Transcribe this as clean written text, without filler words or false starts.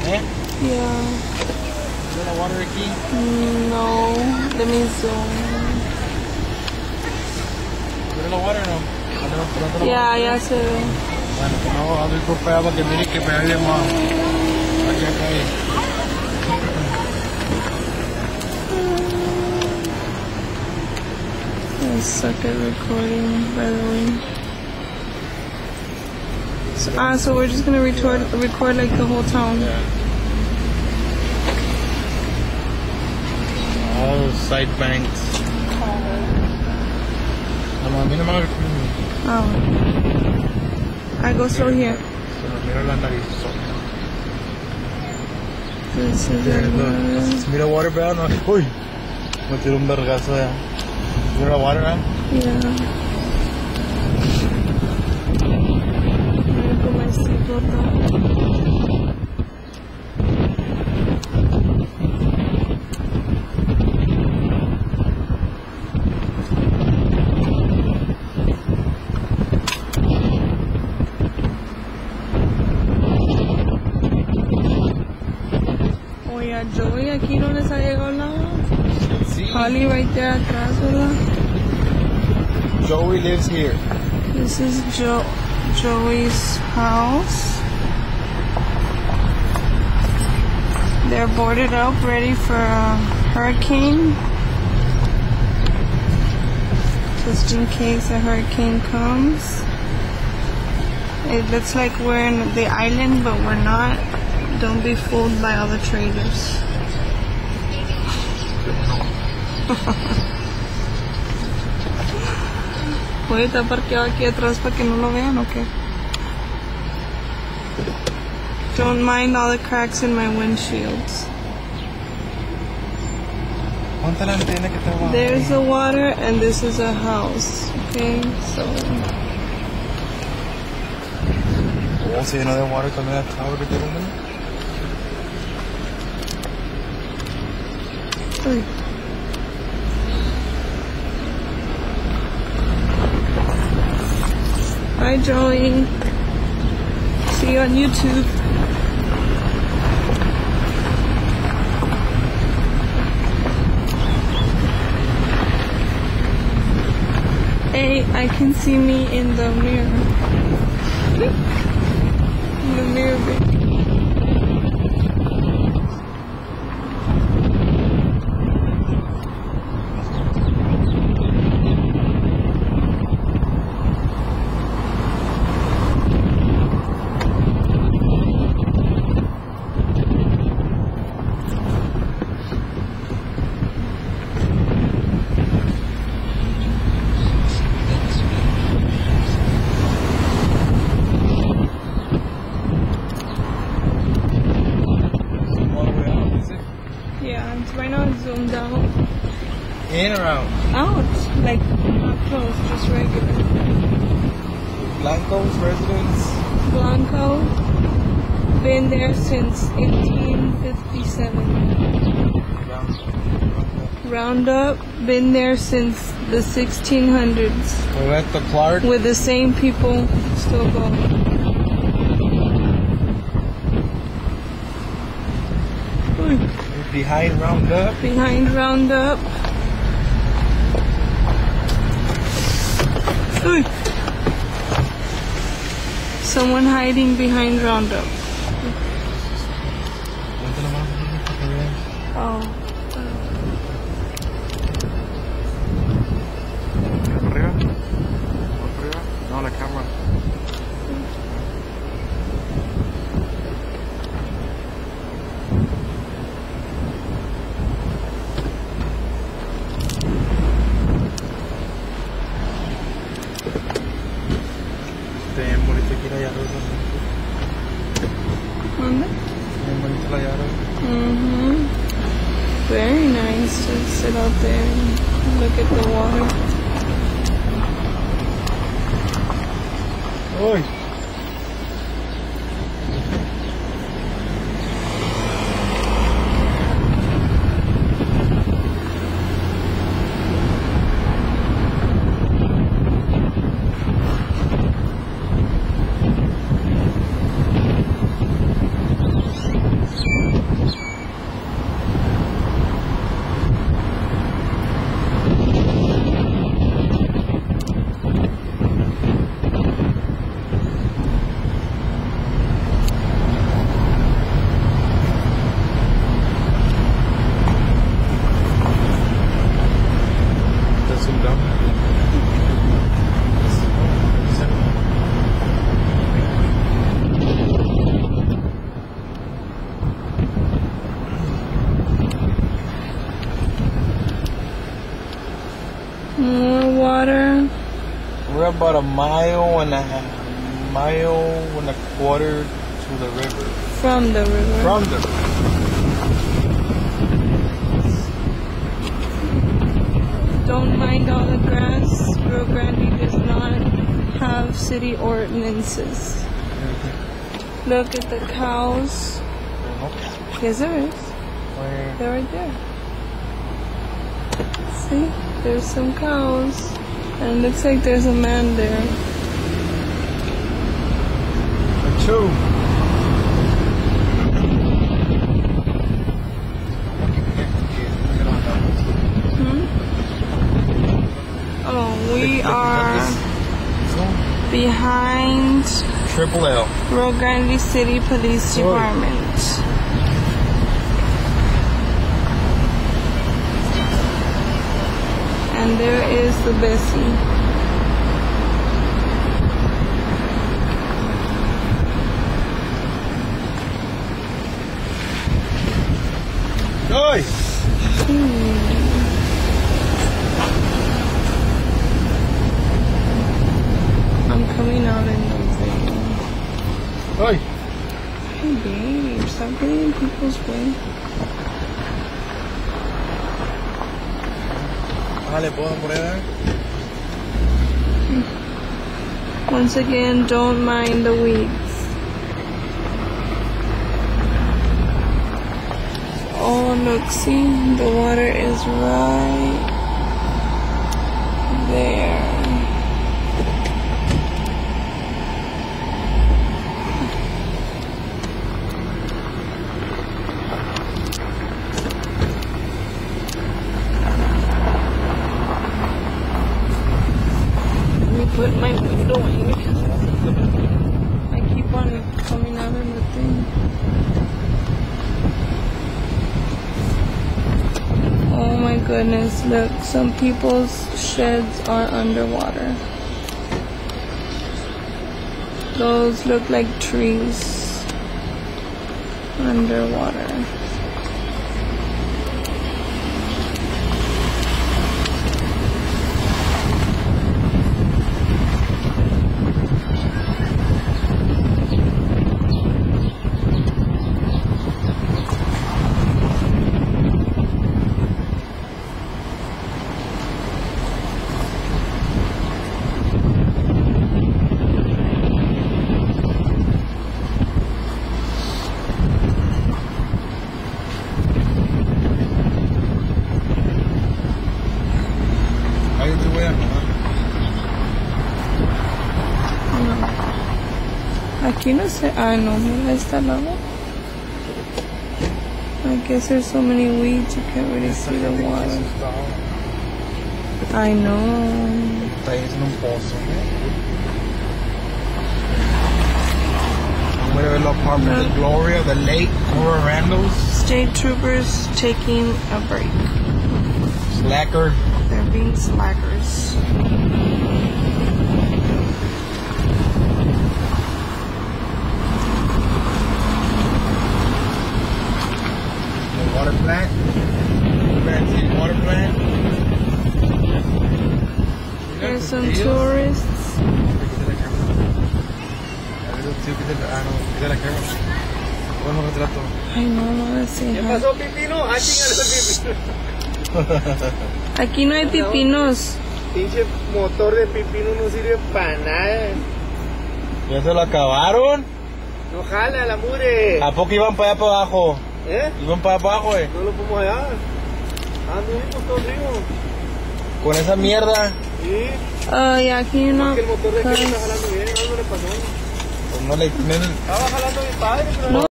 Eh? Yeah. ¿Es la water aquí? No. Let me zoom. ¿Es la water o no? Ya, ya se ve. Bueno, pues no, a ver por allá para que miren que me haya más. Aquí acá hay. I suck at recording, by the way. So we're just gonna record like the whole town. Yeah. All side banks. A mí no me Oh. I go slow here. se me mira la nariz. This is the Mira water, vea, no. Uy, me tiró un vergazo ya. Mira water, vea. Yeah. I'm gonna put my seatbelt on. Oye, Joey, aquí no les ha llegado nada. Sí. Holly right there atrás, ¿verdad? Joey lives here. This is Joey's house. They're boarded up, ready for a hurricane. Just in case a hurricane comes. It looks like we're in the island, but we're not. Don't be fooled by all the traders. Voy a estar parqueado aquí atrás para que no lo vean, ¿o qué? Don't mind all the cracks in my windshields. ¿Cuánta la antena que está abajo? There's the water and this is a house, okay? So, Oh, se llenó de water también la tower que tiene, ¿no? uy. Bye, Joey. See you on YouTube. Hey, I can see me in the mirror. In the mirror, baby. Yeah, it's right now it's zoomed out. In or out? Out, like not close, just regular. Blanco's residence. Blanco, been there since 1857. Roundup, been there since the 1600s. Roberto Clark. With the same people still going. Behind Roundup. Behind Roundup. Uy. Someone hiding behind Roundup. Levanta la mano para que vean. Oh. ¿Arriba? ¿Arriba? No, la cámara. Bien bonito aquí la yarda. ¿Dónde? Bien bonito la yarda. Mm-hmm. Very nice to sit out there and look at the water. Uy. about a mile and a quarter to the river. From the river. From the river. Don't mind all the grass. Rio Grande does not have city ordinances. Look at the cows. Yes, there is. Where? They're right there. See? There's some cows. And it looks like there's a man there. Two. Oh, we are behind Triple L. Rio Grande City Police Department. And there is the Bessie. Oi! I'm coming out in the thing. Oi! Hey babe, stop getting in people's way. Vale, ¿puedo por ahí? Once again, don't mind the weeds. Oh, look, see, the water is right there. Let me put my window in because I keep on coming out of the thing. Oh my goodness, look, some people's sheds are underwater. Those look like trees underwater. Ahí te voy a tomar. No. Aquí no sé. Ah, no, mira, está al lado. I guess there's so many weeds you can't really see the water. I know. Está ahí en un pozo. I'm going to ver los apartments de Gloria, the lake, Cora Randall's. State troopers taking a break. Slacker. They're being slackers. The water plant. Fancy water plant. There's some tourists. Ay, no, no, así. ¿Qué pasó, Pipino? Ah, chingale, Pipino. Aquí no hay pipinos. Pinche motor de Pipino no sirve para nada. ¿Ya se lo acabaron? No jala la mure. ¿A poco iban para allá para abajo? ¿Eh? Iban para abajo, No lo fuimos allá. Anduvimos todo río. ¿Con esa mierda? Sí. Y aquí no. Porque el motor de aquí no está jalando bien, algo le pasó. Pues no le... Estaba jalando mi padre, pero... No.